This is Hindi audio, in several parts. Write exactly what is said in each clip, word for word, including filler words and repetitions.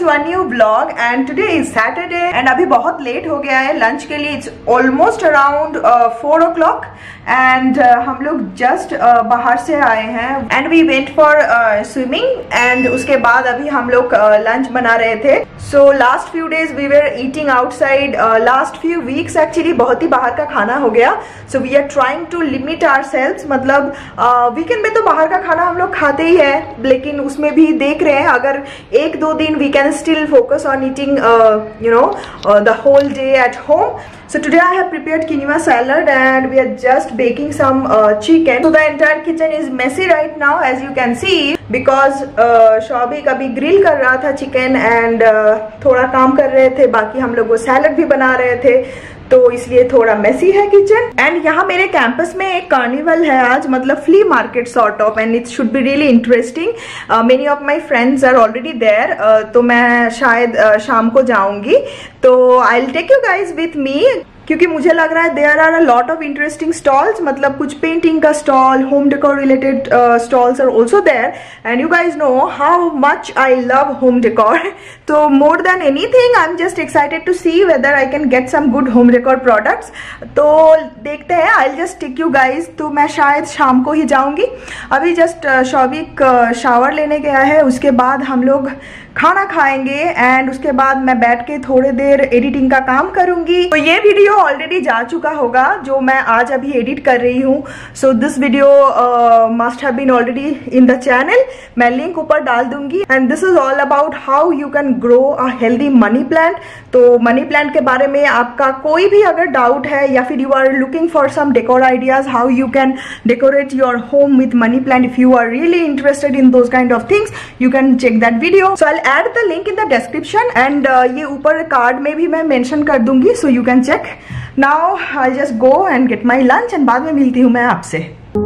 To a new blog and today is Saturday and अभी बहुत लेट हो गया है लंच के लिए. It's almost around four o'clock and हम लोग जस्ट uh, बाहर से आए हैं and we went for swimming and उसके बाद अभी हम लोग लंच uh, बना रहे थे. So last few days we were eating outside. Last few weeks actually बहुत ही बाहर का खाना हो गया. So we are trying to limit our sales. मतलब वीकेंड uh, में तो बाहर का खाना हम लोग खाते ही है, लेकिन उसमें भी देख रहे हैं अगर एक दो दिन we can still focus on eating uh, you know uh, the whole day at home. So today I have prepared quinoa salad and we are just baking some uh, chicken. So the entire kitchen is messy right now as you can see because uh, Shoubik अभी ग्रिल कर रहा था चिकन एंड uh, थोड़ा काम कर रहे थे, बाकी हम लोग वो सैलड भी बना रहे थे, तो इसलिए थोड़ा मेसी है किचन. एंड यहाँ मेरे कैंपस में एक कार्निवल है आज, मतलब flea market sort of, and it should be really interesting. Many of my friends are already there, तो मैं शायद uh, शाम को जाऊंगी. तो I will take you guys with me क्योंकि मुझे लग रहा है there are a lot of interesting stalls. मतलब कुछ पेंटिंग का stall, home decor related stalls are also there and you guys know how much I love home decor. तो more than anything I am just excited to see whether I can get some good home decor products. तो देखते हैं, I will just take you guys. तो मैं शायद शाम को ही जाऊंगी. अभी जस्ट शौबिक शावर लेने गया है, उसके बाद हम लोग खाना खाएंगे एंड उसके बाद मैं बैठ के थोड़ी देर एडिटिंग का काम करूंगी. तो ये वीडियो ऑलरेडी जा चुका होगा जो मैं आज अभी एडिट कर रही हूँ. So this video must have been already in the channel. मैं लिंक ऊपर डाल दूंगी and this is all about how you can grow a healthy money plant. तो मनी प्लांट के बारे में आपका कोई भी अगर डाउट है या फिर you are looking for some decor ideas how you can decorate your home with money plant, if you are really interested in those kind of things you can check that video. So I add the link in the description and uh, ये ऊपर कार्ड में भी मैं मेंशन कर दूंगी, so you can check. Now I'll just go and get my lunch and बाद में मिलती हूँ मैं आपसे.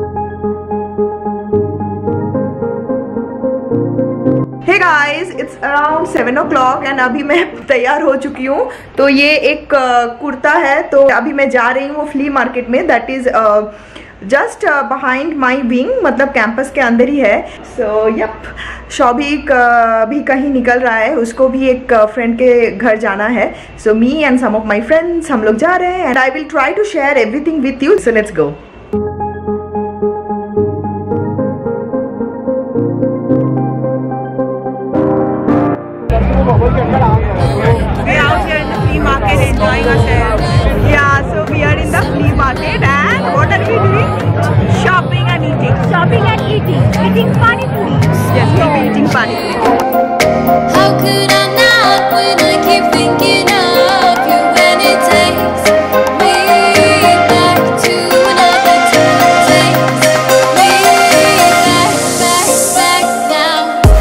Hey guys, it's around seven o'clock and अभी मैं तैयार हो चुकी हूँ. तो ये एक uh, कुर्ता है, तो अभी मैं जा रही हूँ फ्ली मार्केट में. That is just behind my wing, मतलब कैंपस के अंदर ही है. सो यप, शौबिक भी कहीं निकल रहा है, उसको भी एक फ्रेंड uh, के घर जाना है. So me and some of my friends हम लोग जा रहे हैं and I will try to share everything with you. So let's go. We are out here in the flea market enjoying ourselves. Yeah, so we are in the flea market and what are we doing? Shopping and eating. Shopping and eating. Eating pani puri. Yes, we'll be eating pani puri. How could I not when I keep thinking of you when it takes me back to another time. Takes me back, back, back now.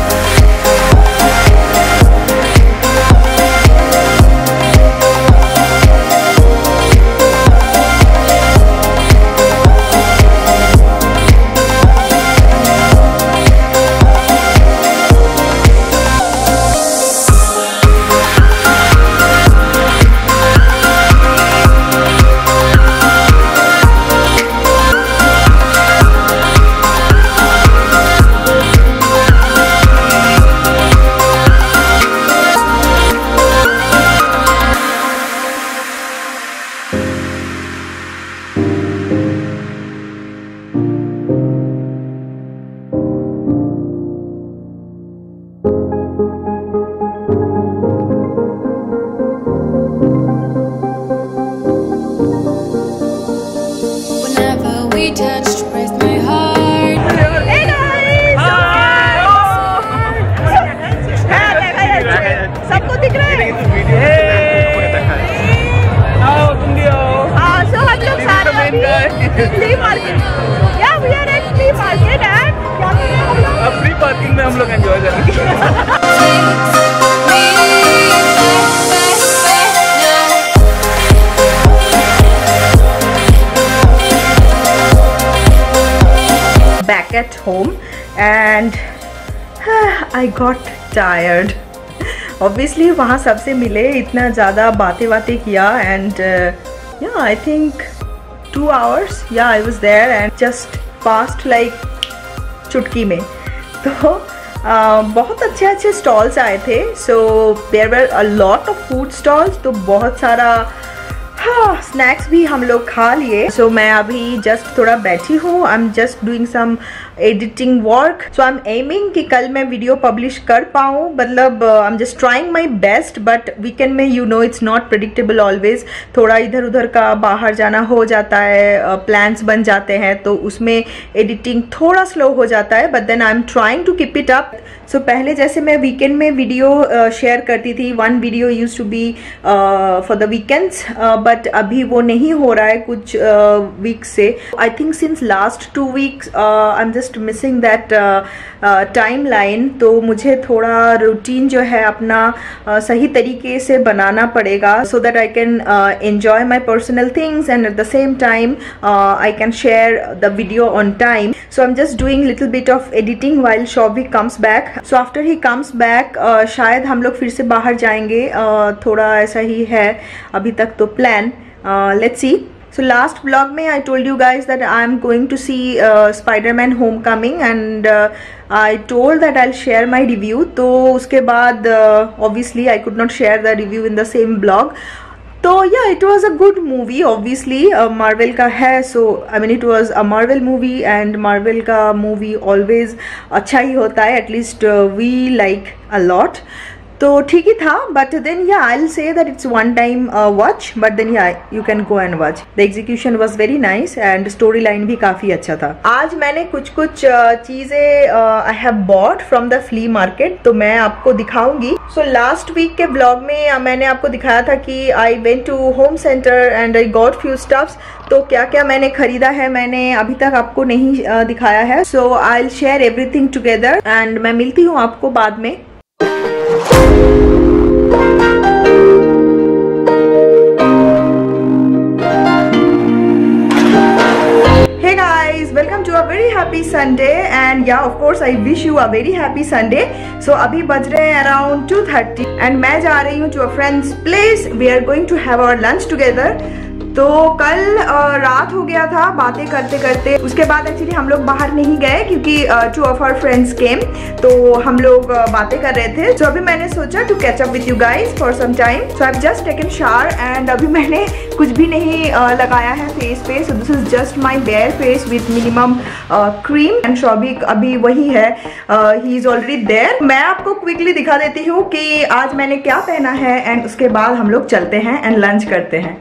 Touched with my heart. Hey guys! सबको दिख रहा है? हाँ, so हम लोग सारे अभी flea market. Yeah, we are at flea market and क्या कर रहे हैं हम लोग? अब फ्री पार्किंग में हम लोग एंजॉय कर रहे हैं. Back at home and I got tired. Obviously वहाँ सबसे मिले, इतना ज़्यादा बातें बातें किया and uh, yeah I think two hours yeah I was there and just passed like चुटकी में. तो uh, बहुत अच्छे अच्छे स्टॉल्स आए थे. So there were a lot of food stalls, तो बहुत सारा हाँ स्नैक्स भी हम लोग खा लिए. सो so, मैं अभी जस्ट थोड़ा बैठी हूँ. I am just doing some editing work. So I am aiming कि कल मैं वीडियो पब्लिश कर पाऊँ. मतलब I am just trying my best, but weekend में you know it's not predictable always. थोड़ा इधर उधर का बाहर जाना हो जाता है, प्लान्स uh, बन जाते हैं, तो उसमें एडिटिंग थोड़ा स्लो हो जाता है. But then I am trying to keep it up. So पहले जैसे मैं वीकेंड में वीडियो शेयर uh, करती थी, one video use to be for the weekends, but अभी वो नहीं हो रहा है कुछ वीक्स uh, से. I think since last two weeks I am just missing that time line. तो मुझे थोड़ा रूटीन जो है अपना uh, सही तरीके से बनाना पड़ेगा, so that I can enjoy my personal things and at the same time I can share the video on time. So I am just doing little bit of editing while Shouvik comes back. So after he comes back शायद हम लोग फिर से बाहर जाएंगे. uh, थोड़ा ऐसा ही है अभी तक तो plan. Let's see. So last vlog में I told you guys that I am going to see uh, Spider-Man Homecoming and uh, I told that I'll share my review. तो उसके बाद uh, obviously I could not share the review in the same vlog. तो yeah, it was a good movie. Obviously uh, Marvel का है, so I mean it was a Marvel movie and Marvel का movie always अच्छा ही होता है. At least uh, we like a lot. तो ठीक ही था. But then yeah I will say that it's one time watch, but then yeah you can go and watch. The execution was very nice and story line भी काफी अच्छा था. आज मैंने कुछ कुछ uh, चीजें I have bought from the flea market, तो मैं आपको दिखाऊंगी. सो लास्ट वीक के ब्लॉग में uh, मैंने आपको दिखाया था कि I went to Home Centre and I got few stuffs. तो क्या क्या मैंने खरीदा है मैंने अभी तक आपको नहीं uh, दिखाया है. So I will share everything together and मैं मिलती हूँ आपको बाद में. Hey guys, welcome to a very happy Sunday and yeah of course I wish you a very happy Sunday. So अभी बज रहे हैं around two thirty and मैं जा रही हूँ to a friend's place. We are going to have our lunch together. तो कल रात हो गया था बातें करते करते. उसके बाद एक्चुअली हम लोग बाहर नहीं गए क्योंकि two of our friends came, तो हम लोग बातें कर रहे थे. तो अभी मैंने सोचा to catch up with you guys for some time. So I have just taken shower and अभी मैंने कुछ भी नहीं uh, लगाया है फेस पे. So this is just my bare face with minimum cream and Shouvik अभी वही है, ही इज ऑलरेडी देयर. मैं आपको क्विकली दिखा देती हूँ कि आज मैंने क्या पहना है एंड उसके बाद हम लोग चलते हैं एंड लंच करते हैं.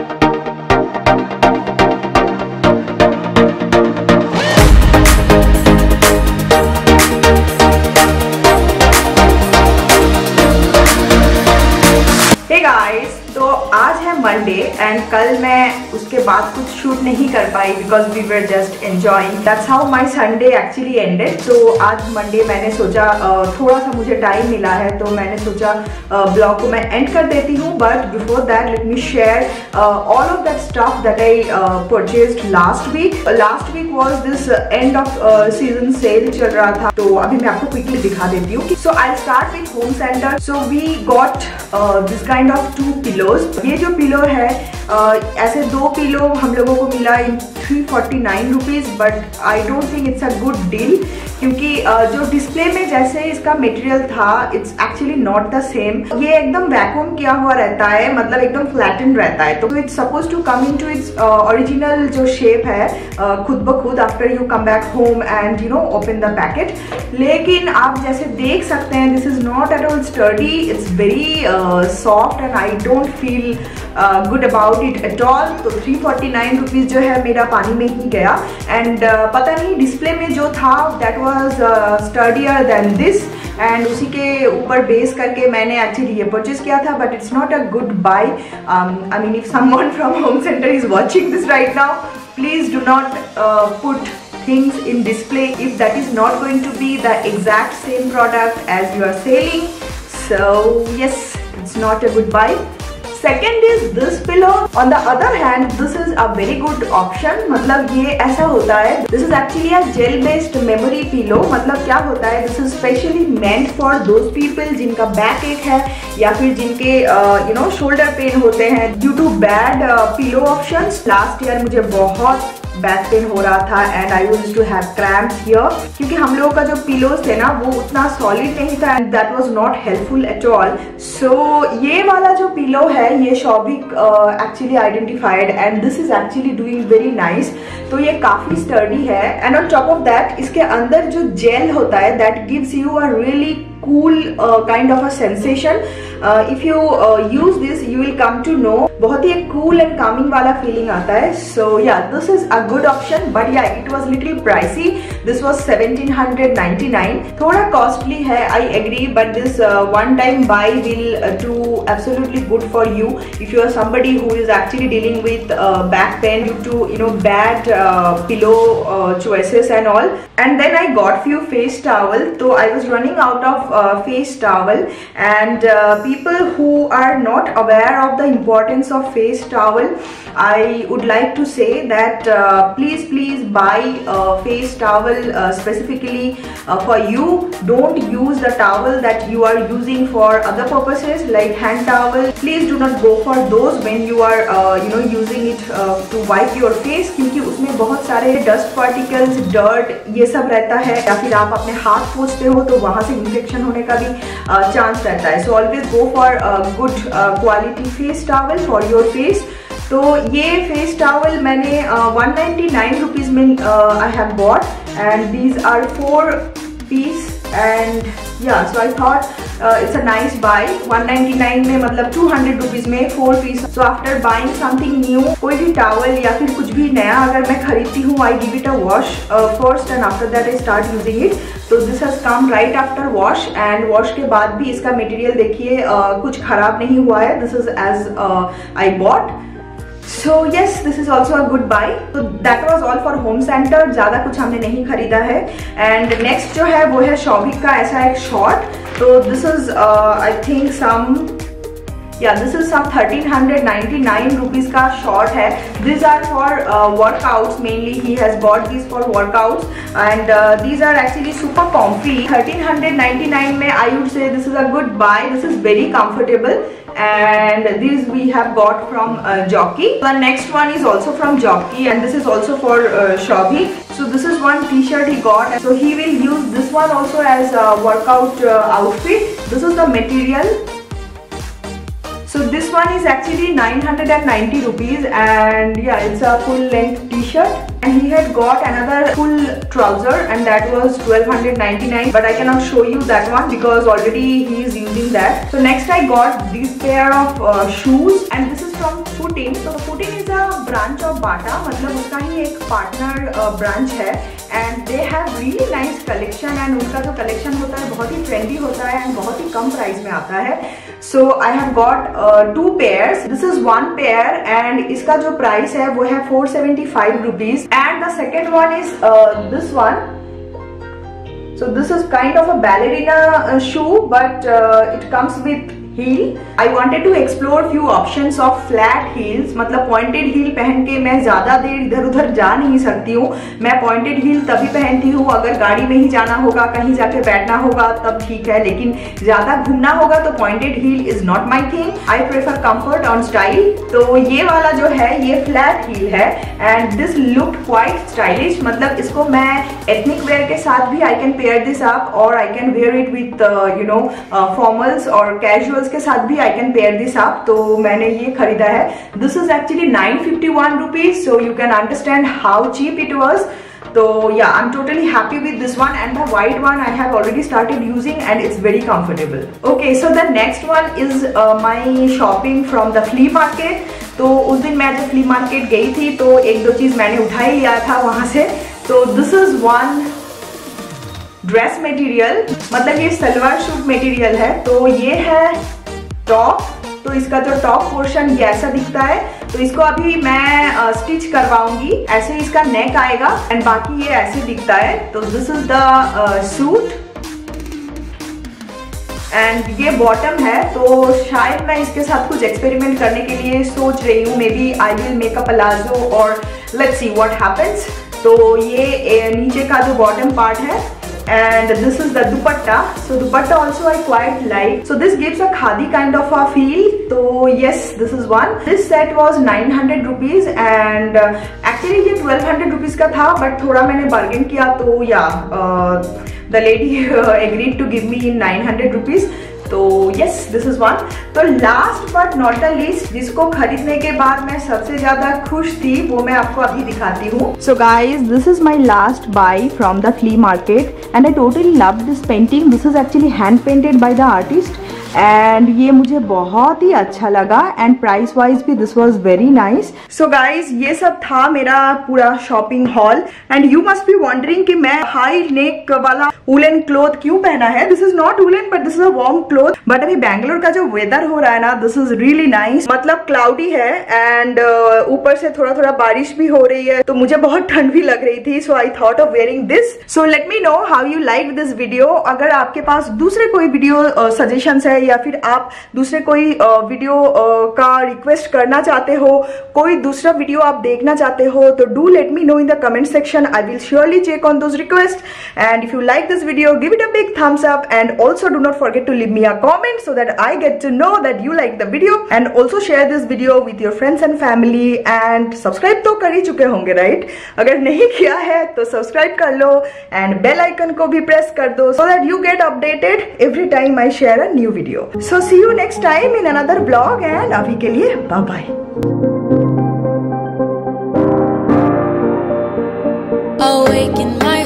तो आज है मंडे एंड कल मैं उसके बाद कुछ शूट नहीं कर पाई because we were just enjoying. That's how my Sunday actually ended. तो आज मंडे मैंने सोचा थोड़ा सा मुझे टाइम मिला है तो मैंने सोचा ब्लॉग को मैं एंड कर देती हूँ. But before that let me share all of that stuff that I purchased last week. Last week was this end of season sale चल रहा था, तो अभी मैं आपको क्विकली दिखा देती हूँ. So I start with Home Centre. So we got this kind of two pillow. ये जो पिलो है uh, ऐसे दो पिलो हम लोगों को मिला in three forty nine rupees. But I don't think it's a good deal क्योंकि uh, जो डिस्प्ले में जैसे इसका मटेरियल था it's actually not the same. ये एकदम वैक्यूम किया हुआ रहता है, मतलब एकदम फ्लैटन रहता है. तो it's suppose to come into its original जो शेप है uh, खुद ब खुद after you come back home and you know open the packet. लेकिन आप जैसे देख सकते हैं this is not at all sturdy. It's very soft and I don't feel good about it at all. तो थ्री फोर्टी नाइन रुपीज जो है मेरा पानी में ही गया. एंड uh, पता नहीं डिस्प्ले में जो था that was sturdier than this and उसी के ऊपर बेस करके मैंने एक्चुअली ये परचेज किया था. But it's not a good buy. I mean if someone from Home Centre is watching this right now, please do not put things in display if that is not going to be the exact same product as you are selling. So yes, it's not a good buy. Second is this pillow. On the other hand, this is a very good option. मतलब ये ऐसा होता है, this is actually a gel based memory pillow. मतलब क्या होता है, this is specially meant for those people जिनका बैक एक है या फिर जिनके you know shoulder pain होते हैं due to bad uh, pillow options. Last year मुझे बहुत बैक पेन हो रहा था and I used to have cramps here, क्योंकि हम लोगों का जो पिलोज थे ना वो उतना सॉलिड नहीं था and that was not helpful at all. So ये वाला जो पिलो है ये Shouvik actually identified and this is actually doing very nice. तो ये काफी स्टर्डी है and on top of that इसके अंदर जो जेल होता है that gives you a really cool uh, kind of a sensation. uh, if you uh, use this you will come to know बहुत ही एक cool and calming वाला feeling आता है. So yeah, this is a good option, but yeah it was little pricey. This was seventeen ninety-nine. थोड़ा costly है, I agree, but this uh, one time buy will uh, do absolutely good for you if you are somebody who is actually dealing with uh, back pain due to you know bad uh, pillow uh, choices and all. And then I got few face towel. So I was running out of Uh, face towel and uh, people who are not aware of the importance of face towel, I would like to say that uh, please please buy a face towel uh, specifically uh, for you. Don't use the towel that you are using for other purposes like hand towel. Please do not go for those when you are uh, you know using it uh, to wipe your face, क्योंकि उसमें बहुत सारे dust particles, dirt ये सब रहता है, या फिर आप अपने हाथ पोंछते हो तो वहाँ से इन्फेक्शन होने का भी चांस uh, रहता है. So always go for good quality face towel for your face. तो ये फेस टॉवल मैंने वन नाइन्टी नाइन रुपीज में I have bought and these are four piece and yeah so I thought it's a nice buy. One ninety nine में मतलब टू हंड्रेड रुपीज में four piece. So after buying something new, कोई भी टॉवल या फिर कुछ भी नया अगर मैं खरीदती हूँ, I give it a wash first and after that I start using it. तो this has come right after wash and wash के बाद भी इसका मटेरियल देखिए uh, कुछ खराब नहीं हुआ है. This is as I bought. So yes, this is also a good buy. So that was all for home center. ज़्यादा कुछ हमने नहीं खरीदा है. And next जो है वो है शौविक का ऐसा एक शॉर्ट. तो this is uh, I think some yeah this is some thirteen ninety-nine rupees का शॉर्ट है. These are for uh, workouts mainly. He has bought these for workouts and uh, these are actually super comfy. thirteen ninety-nine में I would say this is a good buy. This is very comfortable. And these we have got from uh, Jockey. The next one is also from Jockey and this is also for uh, Shobhi. So this is one t-shirt he got. So he will use this one also as a workout uh, outfit. This is the material. So this one is actually nine hundred ninety rupees and yeah, it's a full length t-shirt. And he had got another full trouser and that was twelve ninety-nine, but I cannot show you that one because already he is using that. So next I got this pair of uh, shoes and this is from Footing. So Footing is a branch of Bata, मतलब उसका ही एक partner uh, branch है and they have really nice collection and उनका जो collection होता है बहुत ही trendy होता है and बहुत ही कम price में आता है. So I have got uh, two pairs. This is one pair and इसका जो price है वो है four seventy-five rupees. And the second one is uh, this one. So this is kind of a ballerina uh, shoe, but uh, it comes with heel. I wanted to explore few options of flat heels. मतलब pointed heel पहन के मैं ज़्यादा देर इधर उधर जा नहीं सकती हूँ. मैं pointed heel तभी पहनती हूँ अगर गाड़ी में ही जाना होगा, कहीं जाके बैठना होगा तब ठीक है, लेकिन ज़्यादा घूमना होगा तो pointed heel is not my thing. I prefer comfort on style. तो ये वाला जो है ये flat heel है and this looked quite stylish. मतलब इसको मैं ethnic wear के साथ भी I can pair this up or I can wear it with uh, you know uh, formals or casuals के साथ भी I can pair this up. तो मैंने ये खरीदा है. This is actually nine fifty-one rupees, so you can understand how cheap it was. So yeah, I'm totally happy with this one and the white one I have already started using and it's very comfortable. Okay, so the next one is uh, my shopping from the flea market. तो उस दिन मैं जब flea market गई थी तो एक दो चीज मैंने उठा ही लिया था वहां से. तो this is one dress material, मतलब ये सलवार सूट मटेरियल है. तो ये है टॉप. तो इसका जो टॉप पोर्शन ये ऐसा दिखता है. तो इसको अभी मैं स्टिच करवाऊंगी. ऐसे इसका नेक आएगा एंड बाकी ये ऐसे दिखता है. तो this is the suit and ये बॉटम है. तो शायद मैं इसके साथ कुछ एक्सपेरिमेंट करने के लिए सोच रही हूँ. Maybe I will make a palazzo और लेट्स सी व्हाट हैपेंस. तो ये नीचे का जो बॉटम पार्ट है and this is the dupatta. So dupatta also I quite like. So this gives a khadi kind of a feel. So yes, this is one. This set was nine hundred rupees and uh, actually ये twelve hundred rupees का था, but थोड़ा मैंने bargain किया तो yeah, uh, the lady uh, agreed to give me in nine hundred rupees. तो yes, this is one. तो last but not the least, जिसको खरीदने के बाद मैं सबसे ज्यादा खुश थी, वो मैं आपको अभी दिखाती हूँ. So guys, this is my last buy from the flea market and I totally love this painting. This is actually hand painted by the artist and ये मुझे बहुत ही अच्छा लगा and price wise भी this was very nice. So guys, ये सब था मेरा पूरा shopping haul and you must be wondering कि मैं high neck वाला woolen cloth क्यों पहना है. This is not woolen but this is a warm cloth. But अभी बैंगलोर का जो weather हो रहा है ना, this is really nice. मतलब cloudy है and uh, ऊपर से थोड़ा थोड़ा बारिश भी हो रही है, तो मुझे बहुत ठंड भी लग रही थी. So I thought of wearing this. So let me know how you liked this video. अगर आपके पास दूसरे कोई वीडियो सजेशंस है या फिर आप दूसरे कोई वीडियो का रिक्वेस्ट करना चाहते हो, कोई दूसरा वीडियो आप देखना चाहते हो, तो do let me know in the comment section. I will surely check on those request and if you like this video give it a big thumbs up and also do not forget to leave me a comment so that I get to know that you like the video and also share this video with your friends and family. And subscribe तो कर ही चुके होंगे राइट? अगर नहीं किया है तो सब्सक्राइब कर लो एंड बेल आइकन को भी प्रेस कर दो so that you get updated every time I share a new video. So see you next time in another vlog and अभी के लिए bye bye. Awake in my